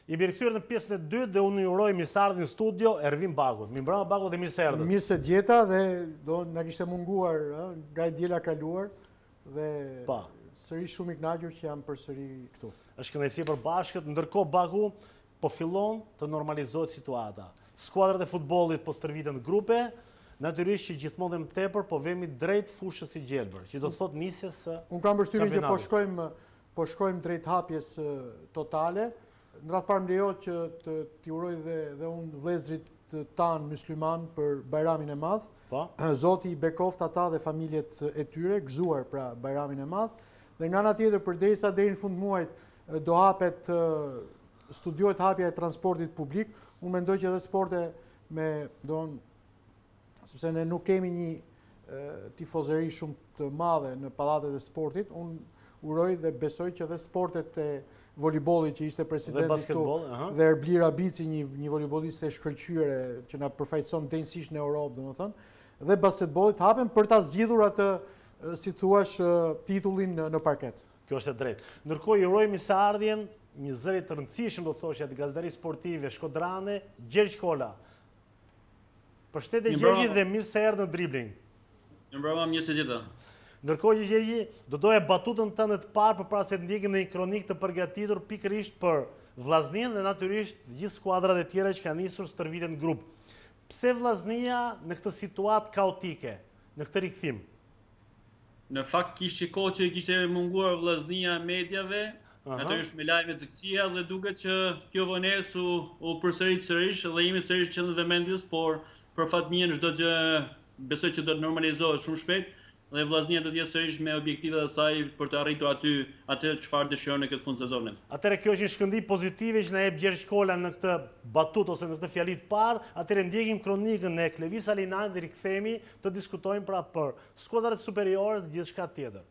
I rikthyer në pjesën e dytë dhe unë uroj mirëseardhjen në studio Ervin Bagut. Mirëmbrëma Bagut dhe mirëseardhje. Mirë se gjeta dhe do na kishte munguar nga e diela kaluar dhe sërish shumë i kënaqur që jam përsëri këtu. Është kënaqësi për bashkët, ndërkohë Baku po fillon të normalizohet situata. Skuadrat e futbollit po stërviten në grupe, natyrisht që gjithmonë dhe më tepër po vemi drejt fushës së gjelbër, që do të thotë nisjes së. Unë kam përshtypjen që po shkojmë drejt hapjes totale. Në radhë parë më lejo që t'i uroj dhe unë vëllezërit tanë mysliman për Bajramin e Madh. Zoti i bekoft ata dhe familjet e tyre, gëzuar pra Bajramin e Madh. Dhe nga ana tjetër, përderisa deri në fund muajit do hapet, studiohet hapja e transportit publik, unë mendoj që edhe sporte sepse ne nuk kemi një tifozeri shumë të madhe në pallatet e sportit, unë uroj dhe besoj që edhe sportet e voleybollit që ishte presidenti këtu dhe Erbli Rabici, një voleybolliste e shkëlqyer që na përfaqëson denjësisht në Europë, domethënë, dhe basketbollit hapen për ta zgjidhur atë, si thua, titullin në parket. Kjo është e drejtë. Ndërkohë i uroj mirëseardhjen një zëri të rëndësishëm, do thoshja, të gazetari sportive shkodrane, Gjergj Kola. Përshëndetje Gjergji dhe mirë se erdhë në dribling. Mirëmbrëma, mirë se gjitha. Ndërkohë Gjergji, do doja batutën tënde të parë përpara se të ndjekim në një kronikë të përgatitur pikërisht për Vllaznin dhe natyrisht gjithë skuadrat e tjera që kanë nisur stërvitjen në grup. Pse Vllaznia në këtë situatë kaotike, në këtë rikthim? Në fakt kishte kohë që kishte munguar Vllaznia mediave, natyrisht me lajme të këqija dhe duket që kjo vonesë u përsërit sërish dhe jemi sërish qendër vëmendjes, por për fat mirë çdo gjë besoj që do të normalizohet shumë shpejt dhe Vllaznia do të jetë sërish me objektivat e saj për të arritur atë çfarë dëshiron në këtë fund sezonit. Atëherë kjo është një shkëndij pozitive që na jep Gjergj Kola në këtë batutë ose në këtë fjali të parë. Atëherë ndjekim kronikën e Klevis Alinani dhe rikthehemi të diskutojmë pra për skuadrat superiore dhe gjithçka tjetër.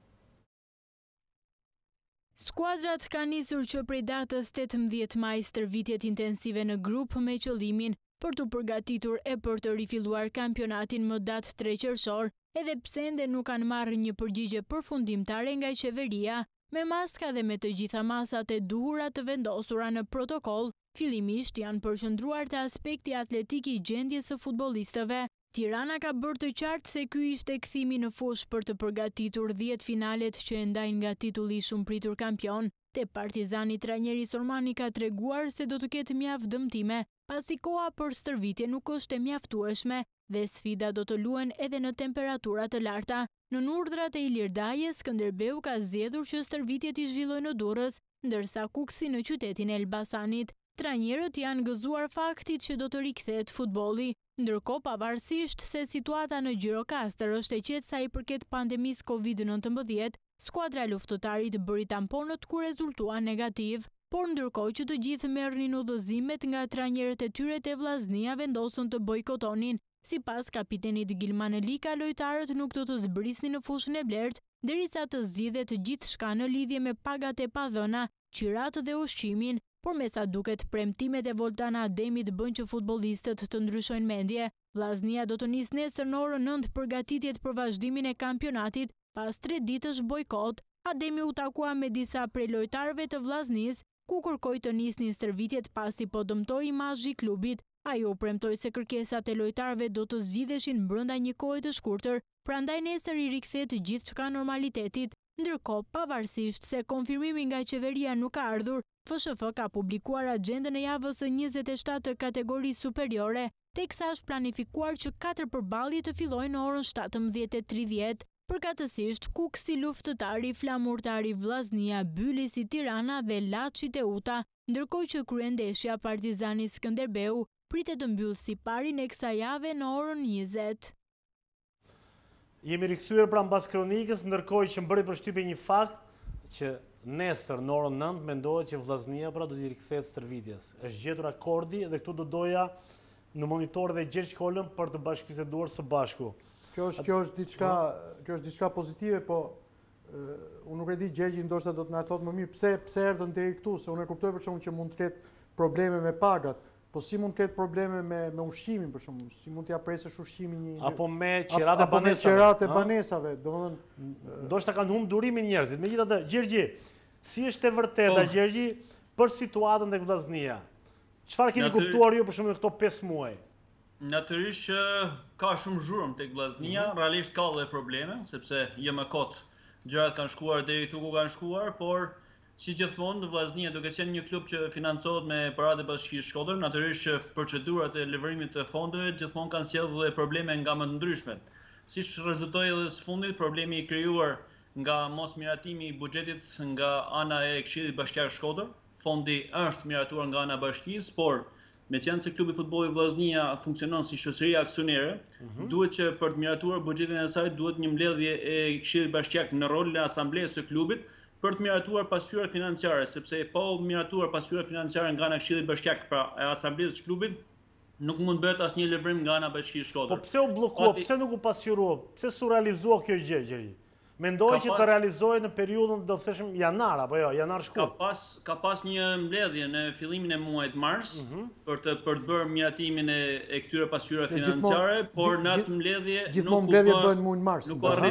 Skuadrat kanë nisur që prej datës 18 maj stërvitjet intensive në grup me qëllimin për të përgatitur e për të rifilluar kampionatin më datë 3 qershor, edhe pse ende nuk kanë marrë një përgjigje përfundimtare nga qeveria, me maska dhe me të gjitha masat e duhura të vendosura në protokoll, fillimisht janë përqendruar te aspekti atletik i gjendjes së futbollistëve. Tirana ka bërë të qartë se ky ishte kthimi në fushë për të përgatitur 10 finalet që e ndajnë nga titulli i shumëpritur kampion. Te Partizani trajneri Sormani ka treguar se do të ketë mjaft dëmtime, pasi koha për stërvitje nuk është e mjaftueshme dhe sfida do të luhen edhe në temperatura të larta. Në urdhrat e Ilir Dajes, Skënderbeu ka zgjedhur që stërvitjet i zhvillojnë në Durrës, ndërsa Kuksi në qytetin e Elbasanit. Trajnerët janë gëzuar faktit që do të rikthehet futbolli, ndërkohë pavarësisht se situata në Gjirokastër është e qetë sa i përket pandemisë Covid-19, skuadra luftëtarit bëri tamponët ku rezultua negativ, por ndërkohë që të gjithë merrnin udhëzimet nga trajnerët e tyre te Vllaznia vendosën të bojkotonin. Sipas kapitenit Gilman Lika, lojtarët nuk do të zbrisnin në fushën e Blert, derisa të zgjidhet gjithçka në lidhje me pagat e padhëna, qirat dhe ushqimin, por me sa duket premtimet e Voltana Ademit bën që futbollistët të ndryshojnë mendje. Vllaznia do të nisë nesër në orën 9 përgatitjet për vazhdimin e kampionatit pas 3 ditësh bojkot. Ademi u takua me disa prej lojtarëve të Vllaznisë, ku kërkoi të nisnin stërvitjet pasi po dëmtoi imazhi i klubit. Ai u premtoi se kërkesat e lojtarëve do të zgjidheshin brenda një kohe të shkurtër, prandaj nesër i rikthehet gjithçka normalitetit. Ndërkohë, pavarësisht se konfirmimi nga qeveria nuk ka ardhur, FSHF ka publikuar agjendën e javës së 27 të kategorisë superiore, teksa është planifikuar që 4 përballje të fillojnë në orën 17:30. Përkatësisht, Kuksi luftëtari, Flamurtari Vllaznia, Bylisi Tirana dhe Laçi Teuta, ndërkohë që kryendeshja Partizani Skënderbeu pritet të mbyllë siparin e kësaj jave në orën 20. Jemi rikthyer pra mbas kronikës, ndërkohë që më bëri përshtypje një fakt që nesër në orën 9 mendohet që Vllaznia pra do t'i rikthehet stërvitjes. Është gjetur akordi dhe këtu do doja në monitor dhe Gjergj Kolën për të bashkëbiseduar së bashku. Kjo është diçka pozitive, po unë nuk e di, Gjergji ndoshta do të na thotë më mirë pse erdhën deri këtu, se unë e kuptoj për shkakun që mund të ketë probleme me pagat. Po si mund të ketë probleme me ushqimin, për shembull? Si mund t'ia presësh ushqimin apo me qirat e banesave? Apo me qirat e banesave, domethënë ndoshta kanë humbur durimin njerëzit. Megjithatë, Gjergji, si është e vërteta, Gjergji, për situatën tek Vllaznia. Çfarë keni kuptuar ju për shembull në këto 5 muaj? Natyrisht që ka shumë zhurmë tek Vllaznia, realisht ka edhe probleme, sepse jo më kot gjërat kanë shkuar deri këtu ku kanë shkuar, por si gjithmonë Vllaznia duke qenë një klub që financohet me paratë e Bashkisë Shkodër, natyrisht që procedurat e levërimit të fondeve gjithmonë kanë sjellë dhe probleme nga më të ndryshmet. Siç rezultoi edhe së fundit problemi i krijuar nga mos miratimi i buxhetit nga ana e Këshillit Bashkiak Shkodër. Fondi është miratuar nga ana e Bashkisë, por me qenë se klubi futbolli Vllaznia funksionon si shoqëri aksionere, duhet që për të miratuar buxhetin e saj duhet një mbledhje e Këshillit Bashkiak në rolin e asamblesë së klubit për të miratuar pasyrat financiare, sepse pa miratuar pasyrat financiare nga ana e Këshillit Bashkiak, pra e asamblesë së klubit, nuk mund bëhet asnjë levërim nga ana e Bashkisë Shkodër. Po pse u bllokua, pse nuk u pasqyrua, pse s'u realizua kjo gjë? Mendoj që të realizohet në periudhën, do të thëshim, janar, apo jo, janar shkurt. Ka pas një mbledhje në fillimin e muajit mars për të bërë miratimin e këtyre pasyrave financiare, por në atë mbledhje gjithmonë mbledhjet bëhen muajin mars.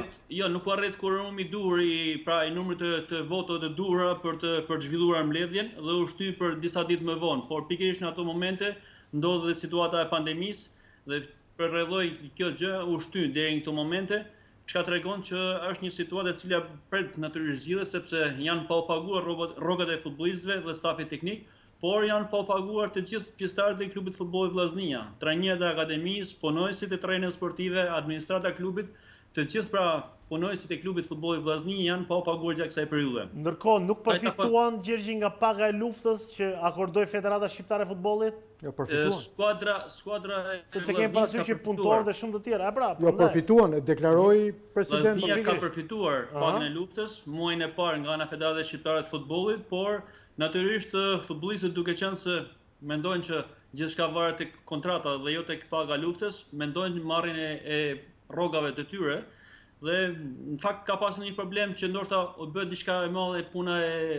Nuk u arrit kurrumi i duhur i numrit të votave të duhura për të zhvilluar mbledhjen dhe u shty për disa ditë më vonë, por pikërisht në ato momente ndodhi dhe situata e pandemisë dhe përrredhoi kjo gjë u shty deri në këto momente. Çka tregon që është një situatë e cila pret natyrisht zgjidhet sepse janë pa u paguar rrogat e futbollistëve dhe stafi teknik, por janë pa u paguar të gjithë pjesëtarët e klubit futbolli Vllaznia, trajnerët e akademisë, punonësit e trajnerëve sportive, administrata e klubit, të gjithë pra punonësit e klubit futbolli Vllaznia janë pa u paguar gjatë kësaj periudhe. Ndërkohë nuk përfituan Gjergji nga paga e luftës që akordoi Federata Shqiptare e Futbollit? Jo, përfituan. Skuadra sepse kemi parasysh që punëtorë dhe shumë të tjerë. Jo, përfituan, e deklaroi presidenti. Vllaznia ka përfituar pagën e luftës muajin e parë nga ana Federata Shqiptare e Futbollit, por natyrisht futbollistët duke qenë se mendojnë që gjithçka varet tek kontrata dhe jo tek paga e luftës, mendojnë marrjen e rrogave të tyre dhe në fakt ka pasur një problem që ndoshta u bë diçka e madhe puna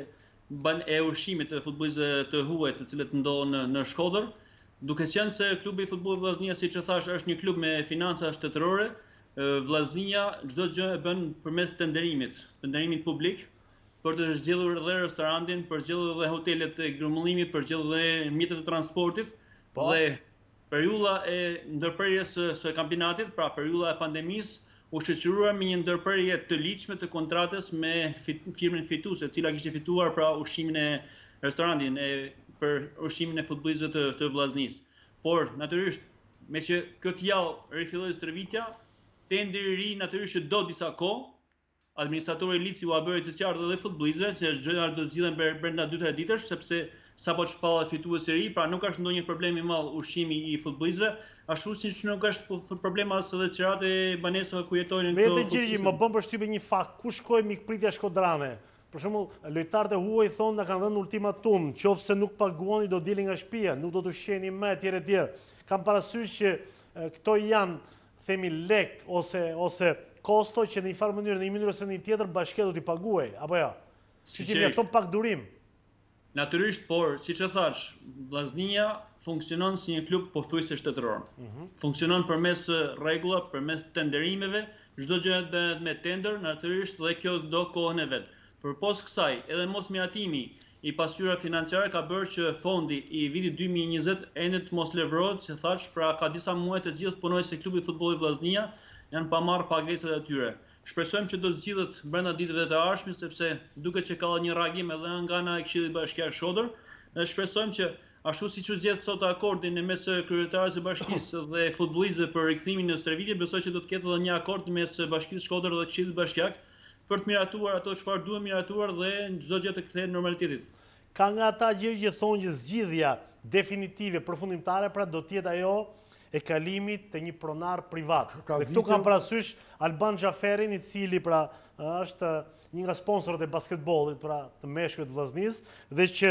e ushqimit të futbollistëve të huaj të cilët ndodhen në Shkodër, duke qenë se klubi i futbollit Vllaznia, siç e thash, është një klub me financa shtetërore, Vllaznia çdo gjë e bën përmes tenderimit publik për të zgjedhur dhe restorantin, për zgjedhur dhe hotelet e grumbullimit, për zgjedhur dhe mjetet e transportit dhe periudha e ndërprerjes së kampionatit, pra periudha e pandemisë, u shoqëruar me një ndërprerje të ligjshme të kontratës me firmën fituese, e cila kishte fituar pra ushqimin e restorantin për ushqimin e futbollistëve të Vllaznisë. Por natyrisht, me që këtë javë rifilloi stërvitja, tenderi i ri natyrisht që do disa kohë, administratori i ligjit u bëri të qartë edhe futbollistëve se gjërat do të zgjidhen brenda 2-3 ditësh, sepse sapo shpallet fituesi i ri, pra nuk është ndonjë problem i madh ushqimi i futbollistëve, ashtu siç nuk është problem as edhe çrat e banesave ku jetojnë këto. Vetë Gjergji më bën përshtypje një fakt, ku shkoi mikpritja shkodrane? Për shembull, lojtarët e huaj thonë na kanë dhënë ultimatum, nëse nuk paguani do dilni nga shtëpia, nuk do të ushqeni më etj. Kam parasysh që këto janë, themi, lek ose kosto që në një farë mënyrë, në një mënyrë ose në një tjetër bashkia do t'i paguaj, apo jo? Siç i mjafton pak durim. Natyrisht, por siç e thash, Vllaznia funksionon si një klub pothuajse shtetëror. Funksionon përmes rregullave, përmes tenderimeve, çdo gjë bëhet me tender, natyrisht dhe kjo do kohën e vet. Përpos kësaj, edhe mos miratimi i pasyrave financiare ka bërë që fondi i vitit 2020 ende të mos levrohet, si thash, pra ka disa muaj të gjithë punonësit e klubit futbolli Vllaznia janë pa marrë pagesat e tyre. Shpresojmë që do të zgjidhet brenda ditëve të ardhshme, sepse duket që ka një reagim edhe nga ana e Këshillit Bashkiak Shkodër, dhe shpresojmë që ashtu siç u zgjedh sot akordin mes kryetares së bashkisë dhe futbollistëve për rikthimin në stërvitje, besoj që do të ketë edhe një akord mes Bashkisë Shkodër dhe Këshillit Bashkiak për të miratuar ato çfarë duhet miratuar dhe çdo gjë të kthehet në normalitetin. Ka nga ata gjë që thonë që zgjidhja definitive, përfundimtare, pra do të jetë ajo e kalimit të një pronar privat. Dhe këtu kam parasysh Alban Xhaferin, i cili pra është një nga sponsorët e basketbollit, pra të meshkujt të Vllaznisë, dhe që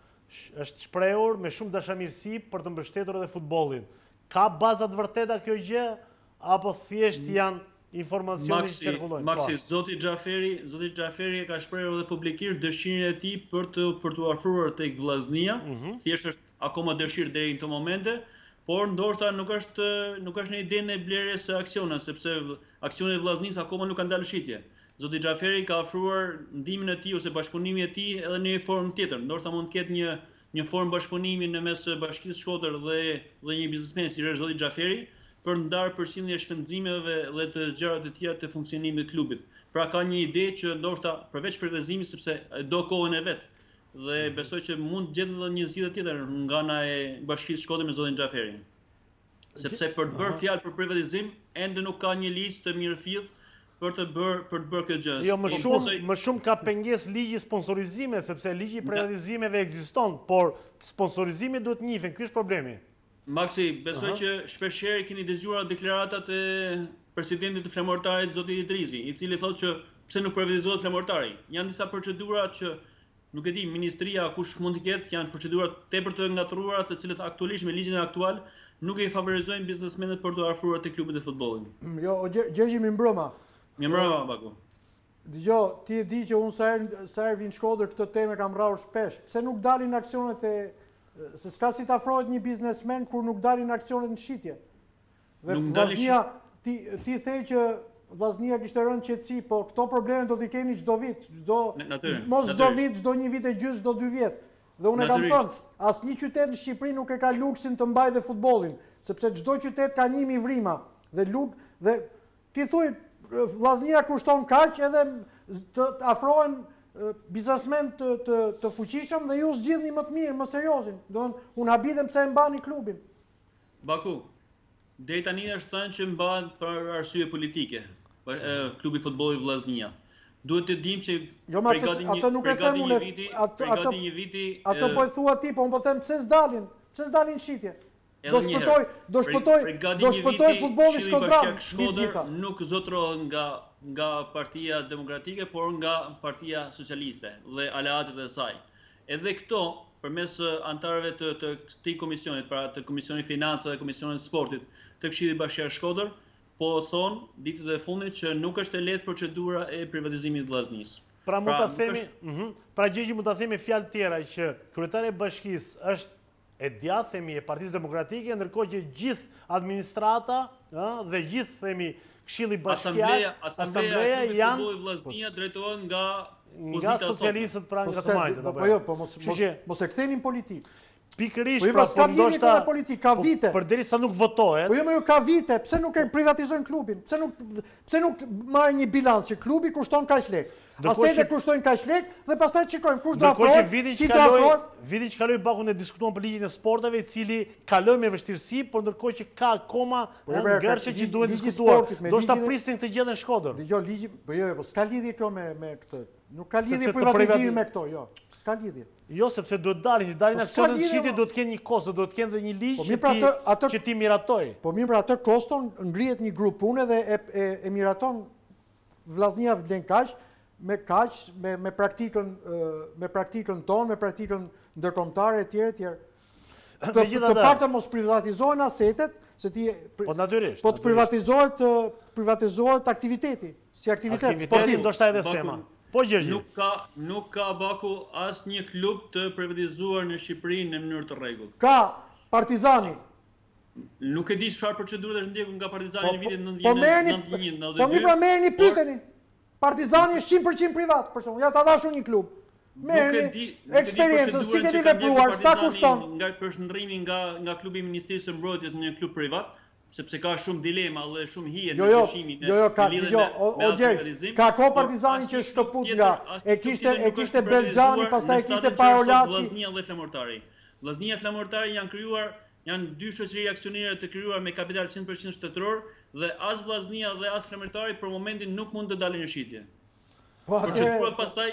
është shprehur me shumë dashamirësi për të mbështetur edhe futbollin. Ka baza të vërteta kjo gjë apo thjesht janë informacione që cirkulojnë? Maksi, zoti Xhaferi e ka shprehur edhe publikisht dëshirën e tij për të afruar tek Vllaznia. Thjesht është akoma dëshirë deri në këtë momente. Por ndoshta nuk është në idenë e blerjes së aksioneve, sepse aksionet e Vllaznisë akoma nuk kanë dalë shitje. Zoti Xhaferi ka ofruar ndihmën e tij ose bashkëpunimin e tij edhe në një formë tjetër. Ndoshta mund të ketë një formë bashkëpunimi në mes Bashkisë Shkodër dhe një biznesmen si është zoti Xhaferi për ndarë përqindje shpenzimeve dhe të gjërat të tjera të funksionimit të klubit. Pra ka një ide që ndoshta përveç privatizimit sepse do kohën e vet. Dhe besoj që mund të gjetë edhe një zgjidhje tjetër nga ana e Bashkisë Shkodër me zotin Xhaferin. Sepse për të bërë fjalë për privatizim, ende nuk ka një ligj të mirëfillt për të bërë këtë gjë. Jo, më shumë ka pengesë ligji sponsorizime, sepse ligji i privatizimeve ekziston, por sponsorizimi duhet njihen. Ky është problemi. Maksi, besoj që shpeshherë keni dëgjuar deklaratat e presidentit të Flamurtarit, zoti Idrizi, i cili thotë që pse nuk privatizohet Flamurtari. Janë disa procedura që nuk e di, ministria kush mund të ketë, janë procedura tepër të ngatruara, të cilët aktualisht me ligjin aktual nuk e favorizojnë biznesmenët për të afruar te klubet e futbollit. Jo, Gjergji mi mbrëma. Mi mbrëma, Baku. Dgjoj, ti e di që unë sa herë vin Shkodër këtë temë kam rrahur shpesh. Pse nuk dalin aksionet se s'ka si të afrohet një biznesmen kur nuk dalin aksionet në shitje. Dhe Vllaznia, ti the që Vllaznia kishte rënë qetësi, po këto probleme do t'i keni çdo vit, mos çdo vit, çdo një vit e gjys, çdo 2 vjet. Dhe unë kam thënë, asnjë qytet në Shqipëri nuk e ka luksin të mbajë dhe futbollin, sepse çdo qytet ka 1000 vrimë dhe ti thuj Vllaznia kushton kaq edhe të afrohen biznesmen të fuqishëm dhe ju zgjidhni më të mirë, më seriozin. Unë habitem pse e mbani klubin. Baku, deri tani është thënë që mbahet për arsye politike, klubi futbolli Vllaznia. Duhet të dimë që përgati një viti... Ato po e thua ti, po unë po them pse s'dalin shitje. Do shpëtoj futbolli shkodran. Nuk zotrohet nga Partia Demokratike, por nga Partia Socialiste dhe aleatet e saj. Edhe këto, përmes antarëve të këtij komisionit, pra të Komisionit Financave dhe Komisionit Sportit të Këshillit Bashkiak Shkodër, po thonë ditët e fundit që nuk është e lehtë procedura e privatizimit të Vllaznisë. Pra mund ta themi, Gjergji mund ta themi fjalë tjera që kryetari i bashkisë është e djathtë themi e Partisë Demokratike, ndërkohë që gjithë administrata dhe gjithë themi Këshilli Bashkiak, asambleja janë Vllaznia drejtohen nga socialistët pra nga të majtët. Po jo, po mos e kthenin politik. Pikërisht, pra po ndoshta ka vite. Përderisa nuk votohet. Po jo, ka vite, pse nuk e privatizojnë klubin? Pse nuk marrin një bilans që klubi kushton kaq lekë? Asetet kushtojnë kaq lekë dhe pastaj shikojmë kush do afrohet, si do afrohet. Vitin që kaloi Baku ne diskutuam për ligjin e sporteve, i cili kaloi me vështirësi, por ndërkohë që ka akoma ngërçe që duhet diskutuar. Do ta prisnin këtë gjë në Shkodër. Dgjoj, ligji, po jo, po s'ka lidhje kjo me këtë. Nuk ka lidhje privatizimi me këto, jo. S'ka lidhje. Jo, sepse duhet dalin aksionet në shitje, duhet të kenë një kosto, duhet të kenë dhe një ligj që ti miratoj. Po mirë, për atë koston ngrihet një grup pune dhe e miraton Vllaznia vlen kaq, me praktikën tonë, me praktikën ndërkombëtare etj. Të paktën mos privatizohen asetet, se ti po natyrisht. Po të privatizohet aktiviteti, si aktivitet sportiv. Ndoshta edhe skema. Po Gjergji. Nuk ka Baku asnjë klub të privatizuar në Shqipëri në mënyrë të rregullt. Ka Partizani. Nuk e di çfarë procedurë është ndjekur nga Partizani në vitin 91. Po mirë, merrni pyeteni. Partizani është 100% privat, për shembull. Ja ta dash unë një klub. Merrni eksperiencën, si keni vepruar, sa kushton? Nga përshëndrimi nga klubi i Ministrisë së Mbrojtjes në një klub privat, sepse ka shumë dilema dhe shumë hije në dyshimin ka ko Partizani që është shkëput nga e kishte Belgjani, pastaj e kishte Parolaci. Vllaznia dhe Flamurtari. Vllaznia e Flamurtari janë dy shoqëri aksionere të krijuar me kapital 100% shtetëror dhe as Vllaznia dhe as Flamurtari për momentin nuk mund të dalin në shitje. Procedurat pastaj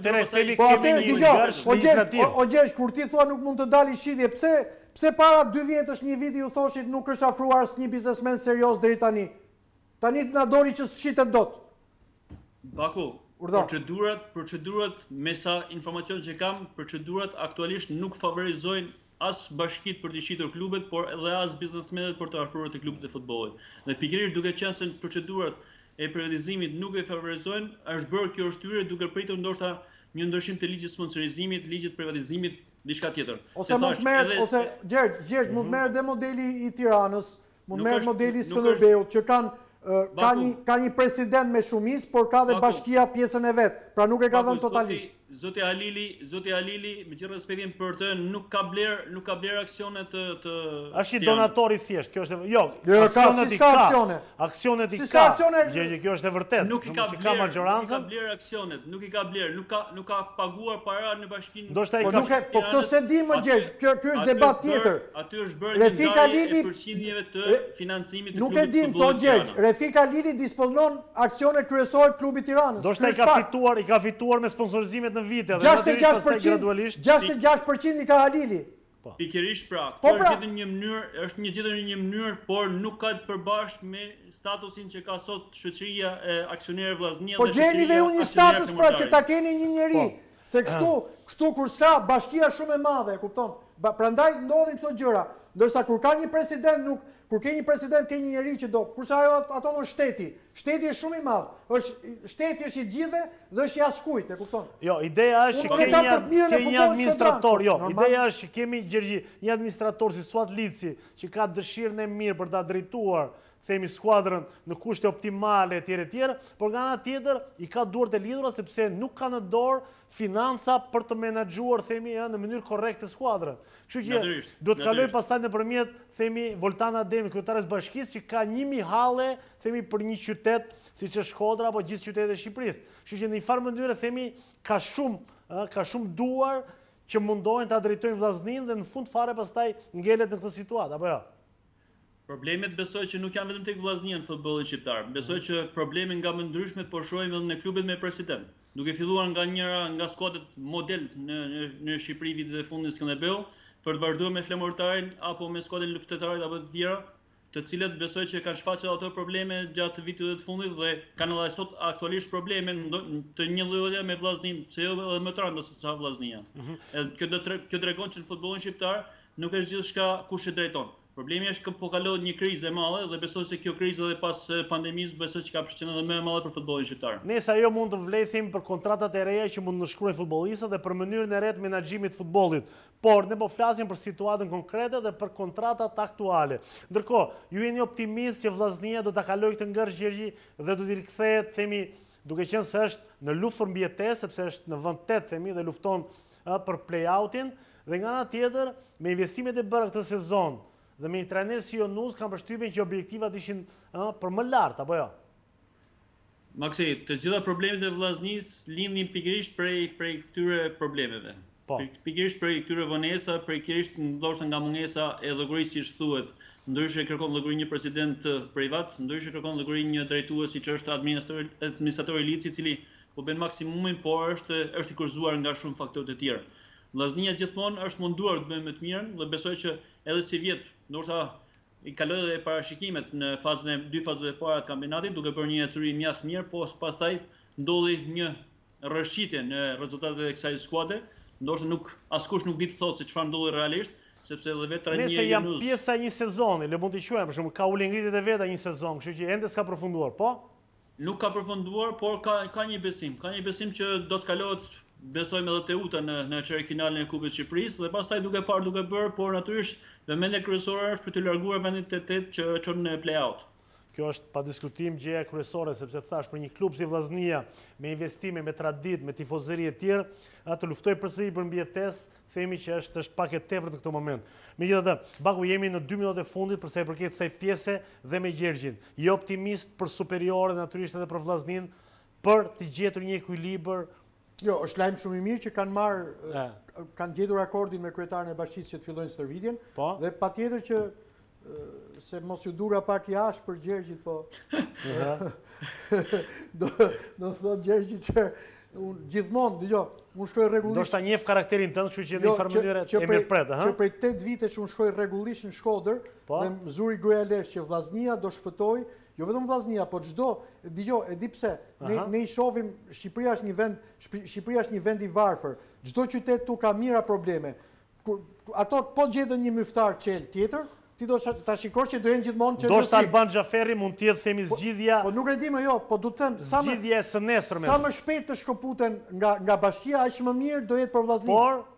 O Gjergj, kur ti thua nuk mund të dalin në shitje, pse para 2 vjetësh një vit ju thoshit nuk është afruar asnjë biznesmen serioz deri tani? Tani na doli që shitet dot. Baku, procedurat me sa informacion që kam, procedurat aktualisht nuk favorizojnë as bashkitë për të shitur klubet, por edhe as biznesmenët për të afruar te klubet e futbollit. Dhe pikërisht duke qenë se procedurat e privatizimit nuk e favorizojnë, është bërë kjo shtyrje duke pritur ndoshta një ndryshim të ligjit sponsorizimit, ligjit privatizimit, diçka tjetër. Ose mund merret, Gjergj, mund merret dhe modeli i Tiranës, mund merret modeli i Skënderbeut, që kanë ka një president me shumicë, por ka dhe bashkia pjesën e vet. Pra nuk e ka dhënë totalisht. Zoti Halili, me gjithë respektin për të, nuk ka bler aksione të Është një donator i thjesht, kjo është aksionet i ka. Kjo është e vërtet. Nuk i ka bler aksionet, nuk i ka bler, nuk ka paguar para në bashkinë. Po këto se di më Gjergj, kjo është debat tjetër. Aty është bërë një ndarje e përqindjeve të financimit të klubit. Nuk e dim to Gjergj, Refik Halili disponon aksione kryesore të klubit Tiranës. Ndoshta i ka fituar me sponsorizimet në vite. 66% i ka Halili. Pikërisht pra, është një mënyrë, por nuk ka të përbashkë me statusin që ka sot shoqëria e aksionerëve vllaznia. Po gjeni dhe ju një status pra që ta keni një njeri, se kështu kur s'ka bashkia shumë e madhe, kupton? Prandaj ndodhin këto gjëra, ndërsa kur ka një president Kur ke një president, ke një njeri që do, kurse ato do shteti. Shteti është shumë i madh. Shteti është i gjithëve dhe është i askujt, e kupton? Jo, ideja është që ke një administrator, ideja është që kemi një administrator si Suat Lici, që ka dëshirën e mirë për ta drejtuar, themi skuadrën në kushte optimale etj, por nga ana tjetër i ka duart e lidhura sepse nuk ka në dorë financa për të menaxhuar themi në mënyrë korrekte skuadrën. Kështu që duhet kaloj pastaj nëpërmjet themi Voltan Ademi, kryetares bashkisë, që ka 1000 halle themi për një qytet siç është Shkodra apo gjithë qytetet e Shqipërisë. Kështu që në një farë mënyrë themi ka shumë duar që mundohen ta drejtojnë vllaznin dhe në fund fare pastaj ngelet në këtë situatë, apo jo? Problemet besoj që nuk janë vetëm tek vllaznia në futbollin shqiptar. Besoj që problemet nga më ndryshmet po shohim edhe në klubet me president. Duke filluar nga skuadrat model në Shqipëri vitet e fundit në Skënderbeu, për të vazhduar me flamurtarin apo me skuadrën luftëtare apo të tjera, të cilët besoj që kanë shfaqur ato probleme gjatë viteve të fundit dhe kanë edhe sot aktualisht probleme të një lloji me vllaznin, pse jo edhe më të rënda se sa vllaznia. Kjo tregon që në futbollin shqiptar nuk është gjithçka kush e drejton. Problemi është që po kalon një krizë e madhe dhe besoj se kjo krizë edhe pas pandemisë besoj që ka përshtypjen edhe më e madhe për futbollin shqiptar. Nëse ajo mund të vlethim për kontratat e reja që mund të shkruajnë futbollistët dhe për mënyrën e re të menaxhimit të futbollit. Por ne po flasim për situatën konkrete dhe për kontratat aktuale. Ndërkohë, ju jeni optimist që vllaznia do ta kalojë këtë ngërsh Gjergji dhe do t'i rikthehet, themi, duke qenë se është në luftë për mbijetesë, sepse është në vend 8 themi dhe lufton për play-outin, dhe nga ana tjetër, me investimet e bëra këtë sezon dhe me një trajner si Jonus kam përshtypjen që objektivat ishin për më lart, apo jo? Maksi, të gjitha problemet e vllaznisë lindin pikërisht prej këtyre problemeve. Pikërisht prej këtyre vonesa, pikërisht ndoshta nga mungesa e llogarisë siç thuhet. Ndryshe kërkon llogari një president privat, ndryshe kërkon llogari një drejtues siç është administratori Lici, i cili po bën maksimumin, por është i kurzuar nga shumë faktorë të tjerë. Vllaznia gjithmonë është munduar të bëjë më të mirën dhe besoj që edhe si vjet, ndoshta i kaloi edhe parashikimet në dy fazat e para të kampionatit, duke bërë një ecuri mjaft mirë, po pastaj ndodhi një rrëshqitje në rezultatet e kësaj skuadre. Ndoshta askush nuk di të thotë se çfarë ndodhi realisht, sepse edhe vetë trajneri Nëse janë pjesa e një sezoni, le mund t'i quajmë, për shembull, ka ulë ngritjet e veta një sezon, kështu që ende s'ka përfunduar, po? Nuk ka përfunduar, por ka një besim. Ka një besim që do të kalohet, besojmë edhe Teuta në çerfinalen e Kupës së Shqipërisë dhe pastaj duke bërë, por natyrisht vëmendja kryesore është për të larguar vendin të 8 që çon në play-out. Kjo është pa diskutim gjëja kryesore, sepse thash për një klub si Vllaznia, me investime, me traditë, me tifozëri e tjerë, të luftoj përsëri për mbijetesë, themi që është pak e tepërt në këtë moment. Megjithatë, Baku, jemi në 2 minutat e fundit për sa i përket kësaj pjese dhe me Gjergjin. Je optimist për superiore, natyrisht edhe për Vllaznin, për të gjetur një ekuilibër. Jo, është lajm shumë i mirë që kanë gjetur akordin me kryetarin e bashkisë që të fillojnë stërvitjen, dhe patjetër që se mos ju dura pak jashtë për Gjergjit, po do thotë Gjergji që gjithmonë, dëgjoj, unë shkoj rregullisht. Do të njeh karakterin tënd, kështu që në një farë mënyrë e mirëpret, që prej 8 vitesh unë shkoj rregullisht në Shkodër dhe më zuri gruaja lesh që Vllaznia do shpëtoj, jo vetëm Vllaznia, po çdo, dëgjoj, e di pse, ne i shohim Shqipëria është një vend i varfër. Çdo qytet tu ka mira probleme. Ato po gjetën një myftar qel tjetër, ti do ta shikosh që do jenë gjithmonë që Ndoshta Alban Xhaferi mund të jetë themi zgjidhja. Po nuk e di më jo, po du të them zgjidhja e së nesërmes. Sa më shpejt të shkëputen nga bashkia, aq më mirë do jetë për Vllaznin. Por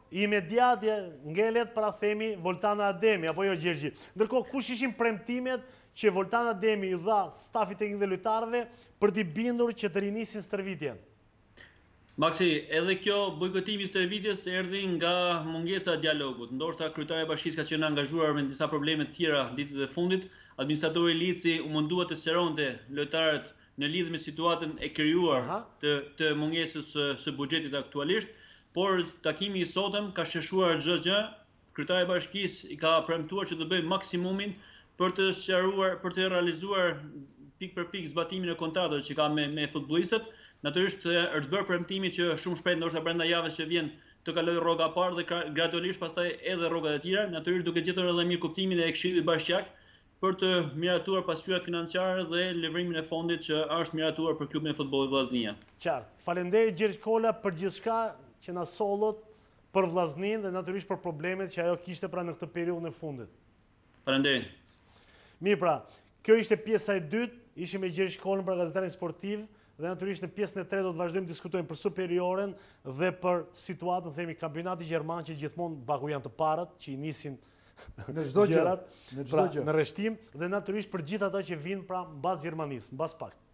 imediat ngelet para themi Voltana Ademi, apo jo Gjergji. Ndërkohë, kush ishin premtimet që Voltana Ademi i dha stafit teknik dhe lojtarëve për t'i bindur që të rinisin stërvitjen? Maksi, edhe kjo bojkotimi i stërvitjes erdhi nga mungesa e dialogut. Ndoshta kryetari i bashkisë ka qenë angazhuar me disa probleme të tjera ditët e fundit. Administratori Lici u mundua të seronte lojtarët në lidhje me situatën e krijuar të mungesës së buxhetit aktualisht, por takimi i sotëm ka sheshuar çdo gjë. Kryetari i bashkisë i ka premtuar që do bëjë maksimumin për të sqaruar, për të realizuar pik për pik zbatimin e kontratave që ka me futbollistët. Natyrisht është bërë premtimi që shumë shpejt, ndoshta brenda javës që vjen, të kalojë rroga parë dhe gradualisht pastaj edhe rrogat e tjera, natyrisht duke gjetur edhe mirë kuptimin e Këshillit Bashkiak për të miratuar pasqyrat financiare dhe leverimin e fondit që është miratuar për klubin e futbollit Vllaznia. Qartë. Faleminderit Gjergj Kola për gjithçka që na sollot për Vllaznin dhe natyrisht për problemet që ajo kishte pra në këtë periudhë në fundit. Faleminderit. Mirë pra, kjo ishte pjesa e dytë, ishim me Gjergj Kolën për Gazetarin Sportiv. Dhe natyrisht në pjesën e tretë do të vazhdojmë të diskutojmë për superioren dhe për situatën, themi, kampionati gjerman që gjithmonë baku janë të parët, që i nisin në çdo gjë, në rreshtim, dhe natyrisht për gjithë ato që vinë pra mbas Gjermanisë, mbas pak.